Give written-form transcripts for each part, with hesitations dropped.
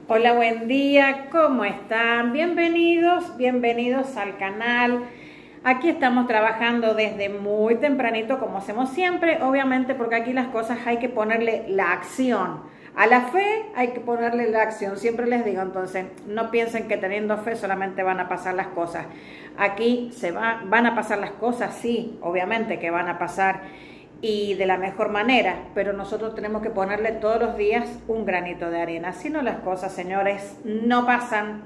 Hola, buen día, ¿cómo están? Bienvenidos al canal. Aquí estamos trabajando desde muy tempranito, como hacemos siempre, obviamente porque aquí las cosas hay que ponerle la acción. A la fe hay que ponerle la acción, siempre les digo, entonces no piensen que teniendo fe solamente van a pasar las cosas. Aquí van a pasar las cosas, sí, obviamente que van a pasar y de la mejor manera, pero nosotros tenemos que ponerle todos los días un granito de arena, si no las cosas, señores, no pasan.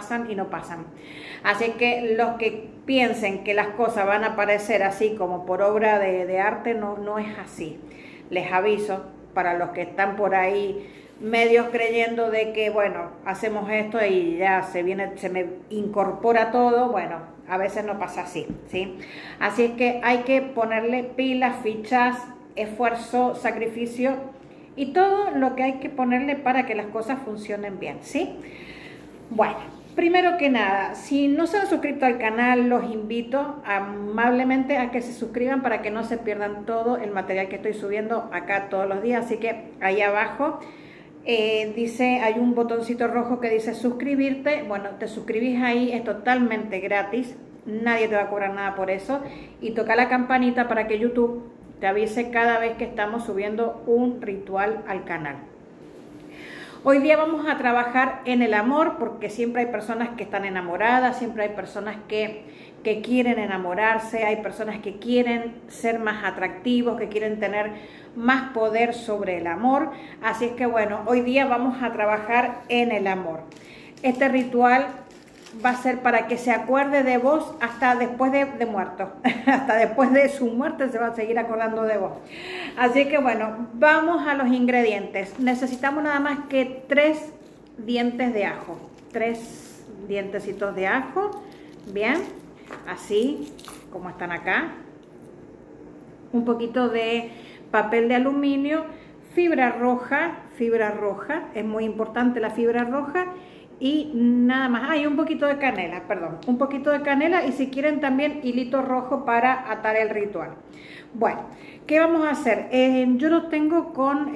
Así que los que piensen que las cosas van a aparecer así como por obra de arte, no es así. Les aviso, para los que están por ahí medios creyendo de que, bueno, hacemos esto y ya se me incorpora todo, bueno, a veces no pasa así, ¿sí? Así es que hay que ponerle pilas, fichas, esfuerzo, sacrificio y todo lo que hay que ponerle para que las cosas funcionen bien, ¿sí? Bueno, primero que nada, si no se han suscrito al canal, los invito amablemente a que se suscriban para que no se pierdan todo el material que estoy subiendo acá todos los días. Así que ahí abajo hay un botoncito rojo que dice suscribirte. Bueno, te suscribís ahí, es totalmente gratis, nadie te va a cobrar nada por eso. Y toca la campanita para que YouTube te avise cada vez que estamos subiendo un ritual al canal. Hoy día vamos a trabajar en el amor, porque siempre hay personas que están enamoradas, siempre hay personas que quieren enamorarse, hay personas que quieren ser más atractivos, que quieren tener más poder sobre el amor. Así es que bueno, hoy día vamos a trabajar en el amor. Este ritual va a ser para que se acuerde de vos hasta después de muerto. Hasta después de su muerte se va a seguir acordando de vos. Así que bueno, vamos a los ingredientes. Necesitamos nada más que 3 dientes de ajo. 3 dientecitos de ajo. Bien, así como están acá. Un poquito de papel de aluminio. Fibra roja, es muy importante la fibra roja. Y nada más, hay un poquito de canela, un poquito de canela, y si quieren también hilito rojo para atar el ritual. Bueno, ¿qué vamos a hacer? Yo los tengo con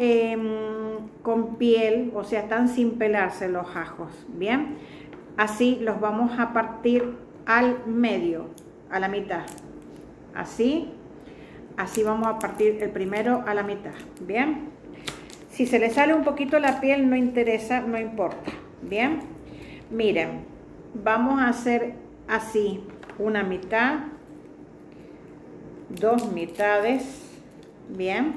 piel, o sea, están sin pelarse los ajos, ¿bien? Así los vamos a partir al medio, a la mitad, así vamos a partir el primero a la mitad, ¿bien? Si se le sale un poquito la piel no interesa, no importa. Bien, miren, vamos a hacer así, una mitad, 2 mitades, bien,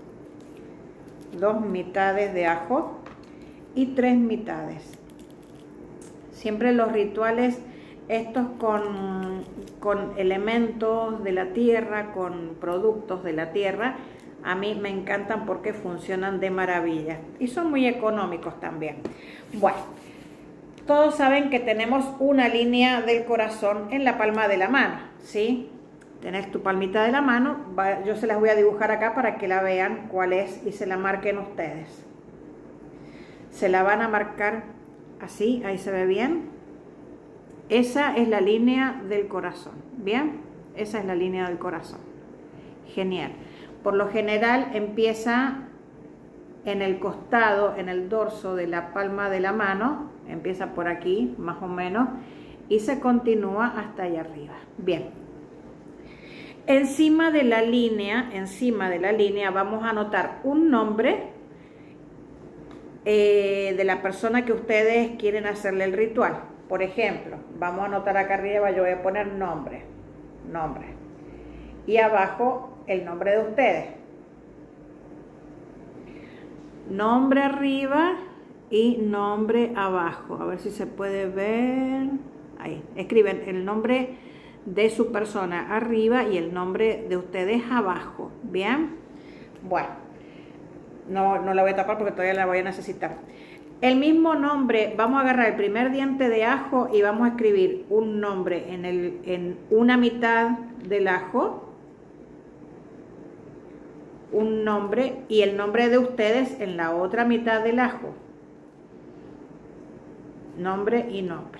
2 mitades de ajo y 3 mitades. Siempre los rituales estos con elementos de la tierra, con productos de la tierra, a mí me encantan porque funcionan de maravilla y son muy económicos también. Bueno, todos saben que tenemos una línea del corazón en la palma de la mano, ¿sí? Tenés tu palmita de la mano, yo se las voy a dibujar acá para que la vean cuál es y se la marquen ustedes. Se la van a marcar así, ahí se ve bien. Esa es la línea del corazón, ¿bien? Esa es la línea del corazón. Genial. Por lo general empieza en el costado, en el dorso de la palma de la mano, empieza por aquí más o menos y se continúa hasta allá arriba. Bien, encima de la línea vamos a anotar un nombre de la persona que ustedes quieren hacerle el ritual. Por ejemplo, vamos a anotar acá arriba, yo voy a poner nombre, y abajo el nombre de ustedes. Nombre arriba y nombre abajo. A ver si se puede ver. Ahí. Escriben el nombre de su persona arriba y el nombre de ustedes abajo. ¿Bien? Bueno. No la voy a tapar porque todavía la voy a necesitar. El mismo nombre, vamos a agarrar el primer diente de ajo y vamos a escribir un nombre en una mitad del ajo. Un nombre y el nombre de ustedes en la otra mitad del ajo. Nombre y nombre.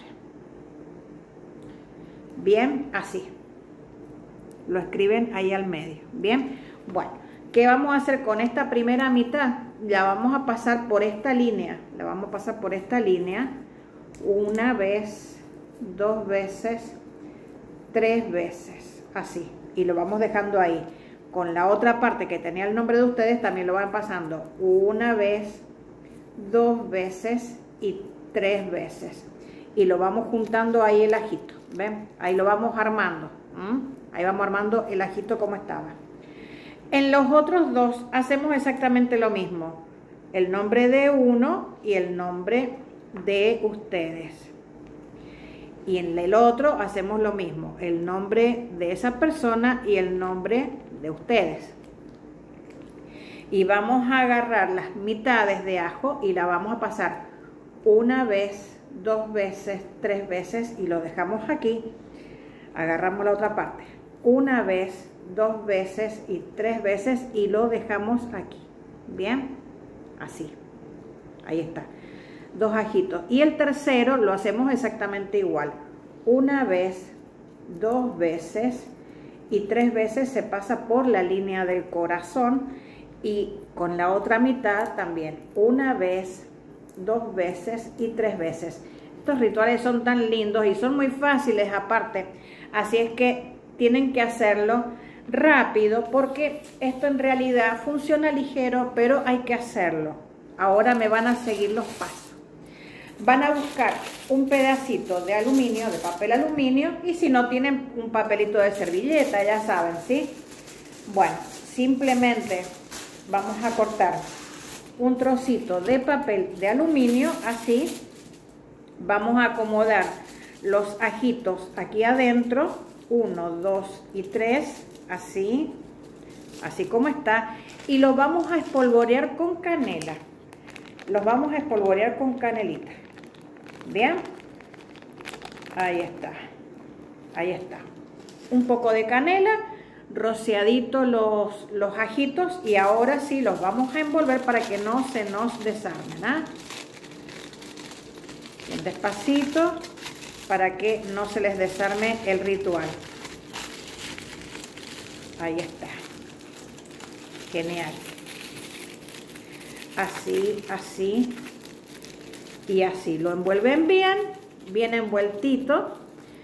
Bien, así. Lo escriben ahí al medio. Bien, bueno, ¿qué vamos a hacer con esta primera mitad? La vamos a pasar por esta línea. la vamos a pasar por esta línea, una vez, 2 veces, 3 veces, así, y lo vamos dejando ahí. Con la otra parte que tenía el nombre de ustedes también lo van pasando una vez, 2 veces y 3 veces, y lo vamos juntando ahí el ajito, ¿ven? Ahí lo vamos armando, ahí vamos armando el ajito como estaba. En los otros dos hacemos exactamente lo mismo, el nombre de uno y el nombre de ustedes. Y en el otro hacemos lo mismo, el nombre de esa persona y el nombre de ustedes. Y vamos a agarrar las mitades de ajo y la vamos a pasar una vez, 2 veces, 3 veces y lo dejamos aquí. Agarramos la otra parte, una vez, 2 veces y 3 veces y lo dejamos aquí. Bien, así, ahí está, 2 ajitos. Y el tercero lo hacemos exactamente igual, una vez, 2 veces y 3 veces se pasa por la línea del corazón, y con la otra mitad también, una vez, 2 veces y 3 veces. Estos rituales son tan lindos y son muy fáciles aparte, así es que tienen que hacerlo rápido porque esto en realidad funciona ligero, pero hay que hacerlo. Ahora me van a seguir los pasos. Van a buscar un pedacito de aluminio, de papel aluminio, y si no tienen un papelito de servilleta, ya saben, ¿sí? Bueno, simplemente vamos a cortar un trocito de papel de aluminio, así. Vamos a acomodar los ajitos aquí adentro, 1, 2 y 3, así, así como está, y los vamos a espolvorear con canela. Los vamos a espolvorear con canelita. Bien, ahí está, ahí está. Un poco de canela, rociadito los ajitos, y ahora sí los vamos a envolver para que no se nos desarmen, ¿ah? Bien despacito para que no se les desarme el ritual. Ahí está. Genial. Así, así y así. Lo envuelven bien, bien envueltito.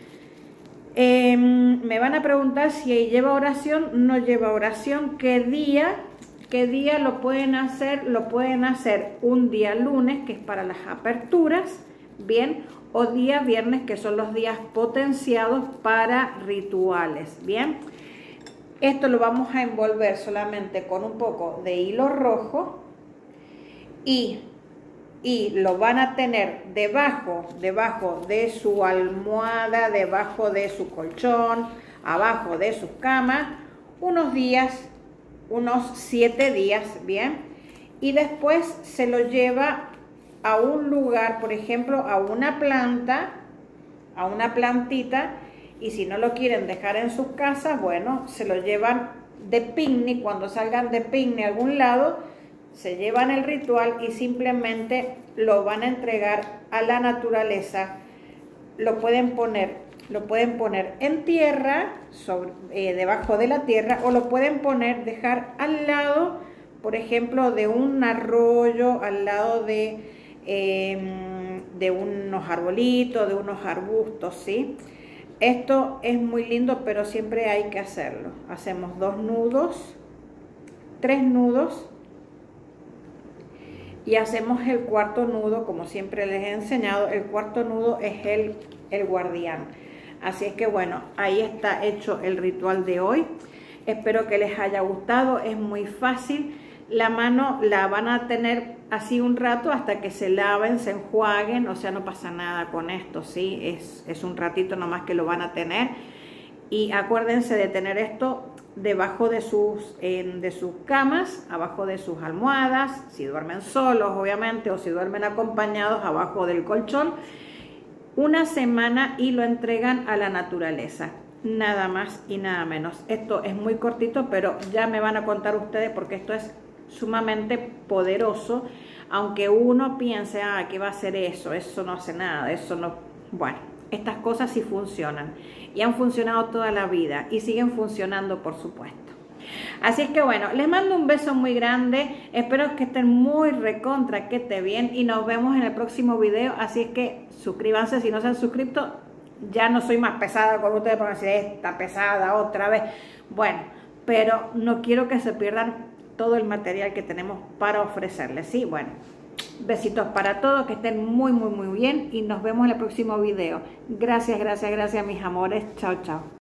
Me van a preguntar si lleva oración. No lleva oración. ¿Qué día lo pueden hacer? Lo pueden hacer un día lunes, que es para las aperturas, bien, o día viernes, que son los días potenciados para rituales, bien. Esto lo vamos a envolver solamente con un poco de hilo rojo y lo van a tener debajo de su almohada, debajo de su colchón, abajo de sus camas, unos días, unos 7 días, bien. Y después se lo lleva a un lugar, por ejemplo, a una planta, a una plantita, y si no lo quieren dejar en sus casas, bueno, se lo llevan de picnic. Cuando salgan de picnic a algún lado, se llevan el ritual y simplemente lo van a entregar a la naturaleza. Lo pueden poner en tierra, debajo de la tierra, o lo pueden dejar al lado, por ejemplo, de un arroyo, al lado de unos arbolitos, de unos arbustos, ¿sí? Esto es muy lindo, pero siempre hay que hacerlo. Hacemos 2 nudos, 3 nudos, y hacemos el cuarto nudo, como siempre les he enseñado. El cuarto nudo es el guardián. Así es que bueno, ahí está hecho el ritual de hoy. Espero que les haya gustado, es muy fácil. La mano la van a tener así un rato hasta que se laven, se enjuaguen, o sea, no pasa nada con esto, ¿sí? Es un ratito nomás que lo van a tener. Y acuérdense de tener esto debajo de sus camas, abajo de sus almohadas, si duermen solos, obviamente, o si duermen acompañados, abajo del colchón, una semana, y lo entregan a la naturaleza. Nada más y nada menos. Esto es muy cortito, pero ya me van a contar ustedes, porque esto es sumamente poderoso. Aunque uno piense, ¿qué va a hacer eso? Eso no hace nada, eso no... Bueno, estas cosas sí funcionan y han funcionado toda la vida y siguen funcionando, por supuesto. Así es que bueno, les mando un beso muy grande, espero que estén muy recontra, que estén bien y nos vemos en el próximo video. Así es que suscríbanse si no se han suscrito. Ya no soy más pesada con ustedes porque si está pesada otra vez. Bueno, pero no quiero que se pierdan todo el material que tenemos para ofrecerles. Sí, bueno, besitos para todos, que estén muy bien y nos vemos en el próximo video. Gracias, gracias, gracias mis amores. Chao, chao.